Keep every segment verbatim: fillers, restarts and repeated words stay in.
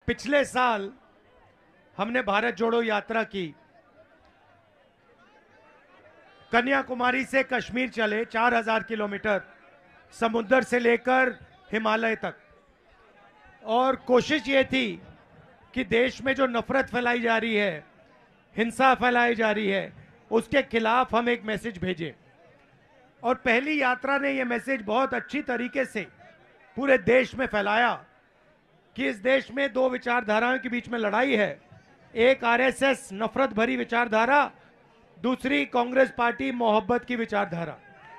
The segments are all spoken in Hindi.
पिछले साल हमने भारत जोड़ो यात्रा की। कन्याकुमारी से कश्मीर चले चार हज़ार किलोमीटर, समुद्र से लेकर हिमालय तक, और कोशिश ये थी कि देश में जो नफरत फैलाई जा रही है, हिंसा फैलाई जा रही है, उसके खिलाफ हम एक मैसेज भेजें। और पहली यात्रा ने यह मैसेज बहुत अच्छी तरीके से पूरे देश में फैलाया कि इस देश में दो विचारधाराओं के बीच में लड़ाई है। एक आरएसएस नफरत भरी विचारधारा, दूसरी कांग्रेस पार्टी मोहब्बत की विचारधारा।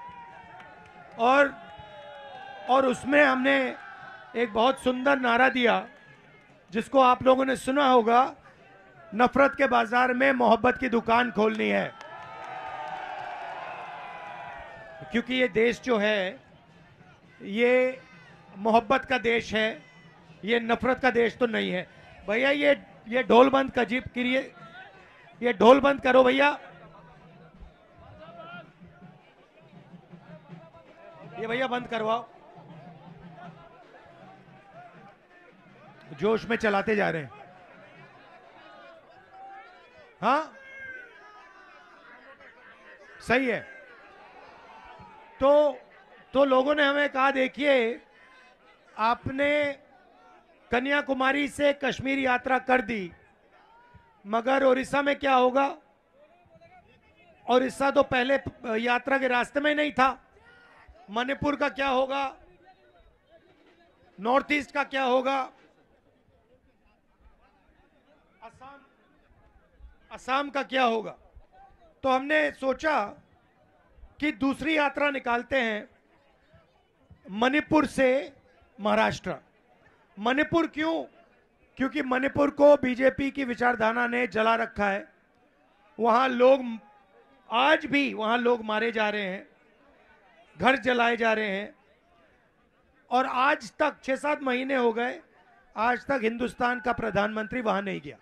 और और उसमें हमने एक बहुत सुंदर नारा दिया जिसको आप लोगों ने सुना होगा, नफरत के बाजार में मोहब्बत की दुकान खोलनी है। क्योंकि ये देश जो है ये मोहब्बत का देश है, ये नफरत का देश तो नहीं है। भैया ये ये ढोल बंद कजीब करिए, ये ढोल बंद करो भैया। ये भैया बंद करवाओ, जोश में चलाते जा रहे हैं। हाँ सही है। तो तो लोगों ने हमें कहा, देखिए आपने कन्याकुमारी से कश्मीर यात्रा कर दी, मगर उड़ीसा में क्या होगा? उड़ीसा तो पहले यात्रा के रास्ते में नहीं था। मणिपुर का क्या होगा? नॉर्थ ईस्ट का क्या होगा? असम असम का क्या होगा? तो हमने सोचा कि दूसरी यात्रा निकालते हैं, मणिपुर से महाराष्ट्र। मणिपुर क्यों? क्योंकि मणिपुर को बीजेपी की विचारधारा ने जला रखा है। वहां लोग आज भी वहां लोग मारे जा रहे हैं, घर जलाए जा रहे हैं, और आज तक छह सात महीने हो गए, आज तक हिंदुस्तान का प्रधानमंत्री वहां नहीं गया।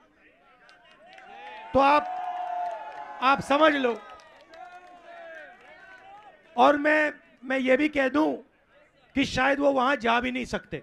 तो आप आप समझ लो। और मैं मैं ये भी कह दूं कि शायद वो वहां जा भी नहीं सकते,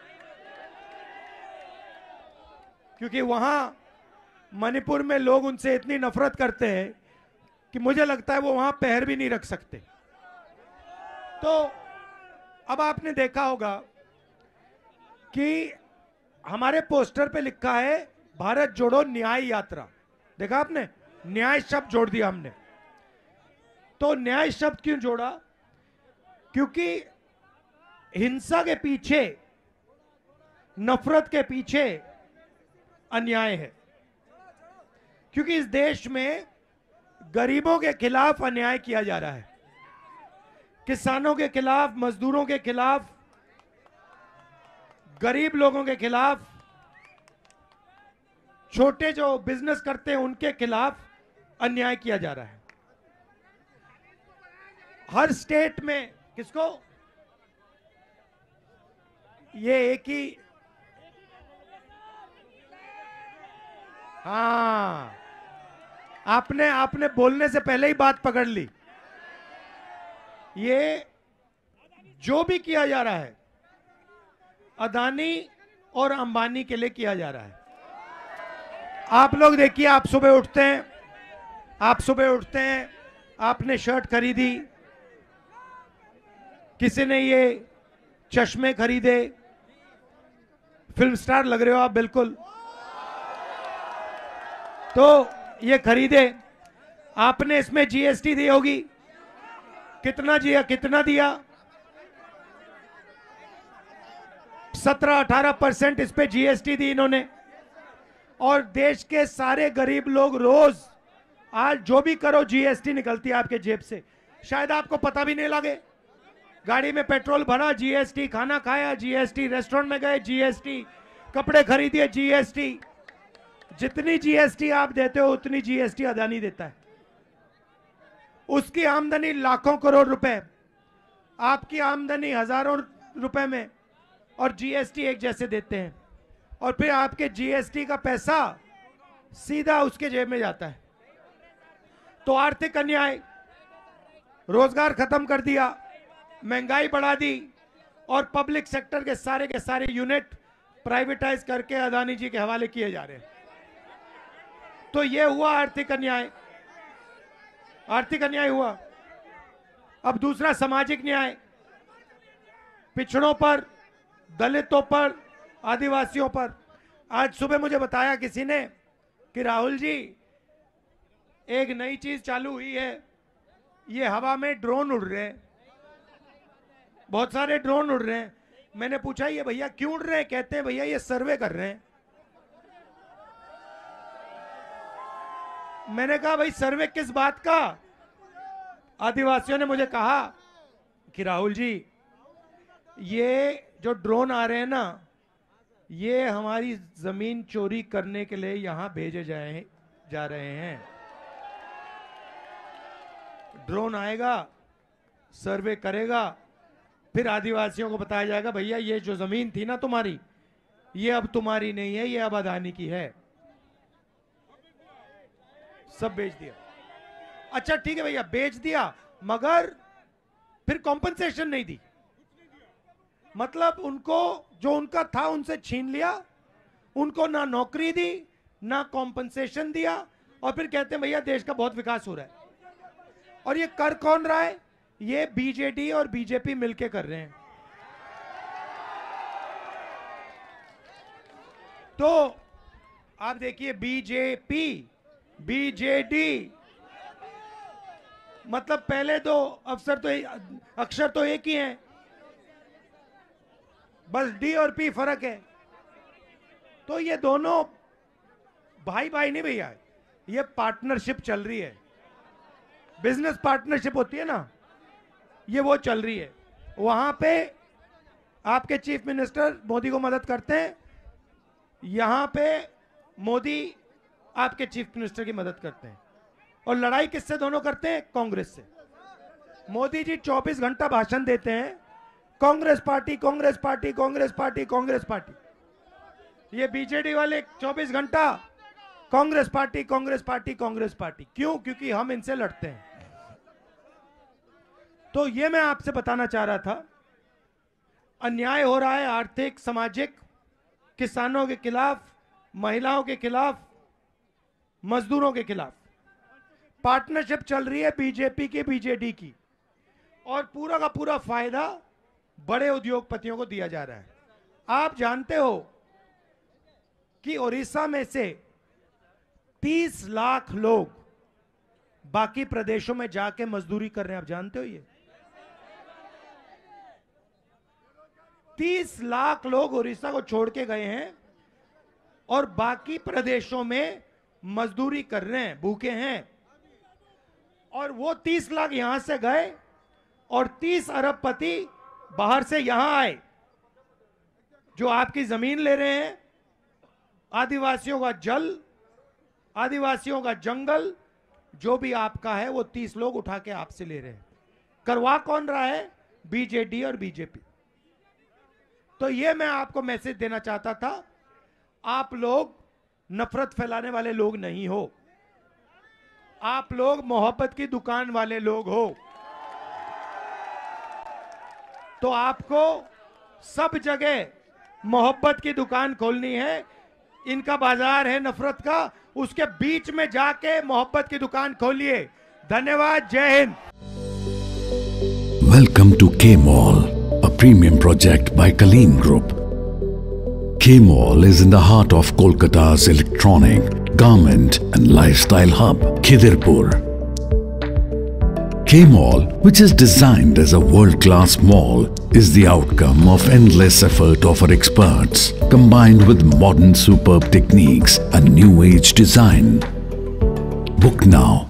क्योंकि वहां मणिपुर में लोग उनसे इतनी नफरत करते हैं कि मुझे लगता है वो वहां पैर भी नहीं रख सकते। तो अब आपने देखा होगा कि हमारे पोस्टर पे लिखा है भारत जोड़ो न्याय यात्रा। देखा आपने? न्याय शब्द जोड़ दिया हमने। तो न्याय शब्द क्यों जोड़ा? क्योंकि हिंसा के पीछे, नफरत के पीछे अन्याय है। क्योंकि इस देश में गरीबों के खिलाफ अन्याय किया जा रहा है, किसानों के खिलाफ, मजदूरों के खिलाफ, गरीब लोगों के खिलाफ, छोटे जो बिजनेस करते हैं उनके खिलाफ अन्याय किया जा रहा है। हर स्टेट में किसको? ये एक ही, हाँ, आपने आपने बोलने से पहले ही बात पकड़ ली। ये जो भी किया जा रहा है अदानी और अंबानी के लिए किया जा रहा है। आप लोग देखिए, आप सुबह उठते हैं आप सुबह उठते हैं आपने शर्ट खरीदी, किसी ने ये चश्मे खरीदे, फिल्म स्टार लग रहे हो आप बिल्कुल। तो ये खरीदे, आपने इसमें जीएसटी दी होगी। कितना दिया? कितना दिया? सत्रह अठारह परसेंट इस पे जीएसटी दी इन्होंने। और देश के सारे गरीब लोग रोज, आज जो भी करो जीएसटी निकलती है आपके जेब से, शायद आपको पता भी नहीं लगे। गाड़ी में पेट्रोल भरा जीएसटी, खाना खाया जीएसटी, रेस्टोरेंट में गए जीएसटी, कपड़े खरीदिए जीएसटी। जितनी जीएसटी आप देते हो उतनी जीएसटी अदानी देता है। उसकी आमदनी लाखों करोड़ रुपए, आपकी आमदनी हजारों रुपए में, और जीएसटी एक जैसे देते हैं। और फिर आपके जीएसटी का पैसा सीधा उसके जेब में जाता है। तो आर्थिक अन्याय, रोजगार खत्म कर दिया, महंगाई बढ़ा दी, और पब्लिक सेक्टर के सारे के सारे यूनिट प्राइवेटाइज करके अदानी जी के हवाले किए जा रहे हैं। तो ये हुआ आर्थिक अन्याय, आर्थिक अन्याय हुआ। अब दूसरा सामाजिक न्याय, पिछड़ों पर, दलितों पर, आदिवासियों पर। आज सुबह मुझे बताया किसी ने कि राहुल जी एक नई चीज चालू हुई है, ये हवा में ड्रोन उड़ रहे हैं, बहुत सारे ड्रोन उड़ रहे हैं। मैंने पूछा ये भैया क्यों उड़ रहे हैं? कहते हैं भैया ये सर्वे कर रहे हैं। मैंने कहा भाई सर्वे किस बात का? आदिवासियों ने मुझे कहा कि राहुल जी ये जो ड्रोन आ रहे हैं ना, ये हमारी जमीन चोरी करने के लिए यहां भेजे जाए जा रहे हैं। ड्रोन आएगा, सर्वे करेगा, फिर आदिवासियों को बताया जाएगा भैया ये जो जमीन थी ना तुम्हारी, ये अब तुम्हारी नहीं है, ये अब अदानी की है। सब बेच दिया। अच्छा ठीक है भैया, बेच दिया, मगर फिर कॉम्पनसेशन नहीं दी। मतलब उनको जो उनका था उनसे छीन लिया, उनको ना नौकरी दी, ना कॉम्पनसेशन दिया, और फिर कहते हैं भैया देश का बहुत विकास हो रहा है। और ये कर कौन रहा है? ये बीजेडी और बीजेपी मिलके कर रहे हैं। तो आप देखिए, बीजेपी बीजेडी, मतलब पहले दो अफसर तो अक्षर तो एक ही हैं, बस डी और पी फर्क है। तो ये दोनों भाई भाई नहीं भैया, ये पार्टनरशिप चल रही है, बिजनेस पार्टनरशिप होती है ना, ये वो चल रही है। वहां पे आपके चीफ मिनिस्टर मोदी को मदद करते हैं, यहां पे मोदी आपके चीफ मिनिस्टर की मदद करते हैं। और लड़ाई किससे दोनों करते हैं? कांग्रेस से। मोदी जी चौबीस घंटा भाषण देते हैं, Congress party Congress party Congress party Congress party. ये बीजेडी वाले चौबीस घंटा Congress party Congress party Congress party. क्यों? क्योंकि हम इनसे लड़ते हैं। तो ये मैं आपसे बताना चाह रहा था, अन्याय हो रहा है आर्थिक, सामाजिक, किसानों के खिलाफ, महिलाओं के खिलाफ, मजदूरों के खिलाफ। पार्टनरशिप चल रही है बीजेपी की, बीजेडी की, और पूरा का पूरा फायदा बड़े उद्योगपतियों को दिया जा रहा है। आप जानते हो कि ओडिशा में से तीस लाख लोग बाकी प्रदेशों में जाके मजदूरी कर रहे हैं। आप जानते हो ये तीस लाख लोग ओडिशा को छोड़ के गए हैं और बाकी प्रदेशों में मजदूरी कर रहे हैं, भूखे हैं। और वो तीस लाख यहां से गए और तीस अरबपति बाहर से यहां आए, जो आपकी जमीन ले रहे हैं, आदिवासियों का जल, आदिवासियों का जंगल, जो भी आपका है वो तीस लोग उठा के आपसे ले रहे हैं। करवा कौन रहा है? बीजेडी और बीजेपी। तो ये मैं आपको मैसेज देना चाहता था, आप लोग नफरत फैलाने वाले लोग नहीं हो, आप लोग मोहब्बत की दुकान वाले लोग हो। तो आपको सब जगह मोहब्बत की दुकान खोलनी है। इनका बाजार है नफरत का, उसके बीच में जाके मोहब्बत की दुकान खोलिए। धन्यवाद, जय हिंद। Welcome to K mall, a premium project by Kaleem Group. K-Mall is in the heart of Kolkata's electronic, garment and lifestyle hub, Khidirpur. K-Mall, which is designed as a world-class mall, is the outcome of endless effort of our experts, combined with modern superb techniques and new age design. Book now